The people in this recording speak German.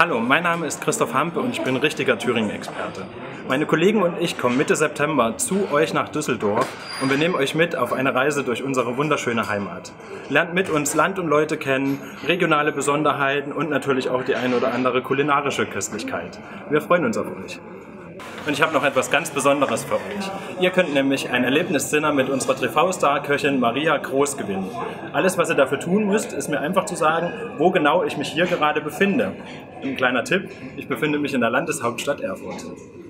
Hallo, mein Name ist Christoph Hampe und ich bin richtiger Thüringen-Experte. Meine Kollegen und ich kommen Mitte September zu euch nach Düsseldorf und wir nehmen euch mit auf eine Reise durch unsere wunderschöne Heimat. Lernt mit uns Land und Leute kennen, regionale Besonderheiten und natürlich auch die eine oder andere kulinarische Köstlichkeit. Wir freuen uns auf euch. Und ich habe noch etwas ganz Besonderes für euch. Ihr könnt nämlich ein Erlebnisdinner mit unserer TV-Star-Köchin Maria Groß gewinnen. Alles, was ihr dafür tun müsst, ist mir einfach zu sagen, wo genau ich mich hier gerade befinde. Ein kleiner Tipp, ich befinde mich in der Landeshauptstadt Erfurt.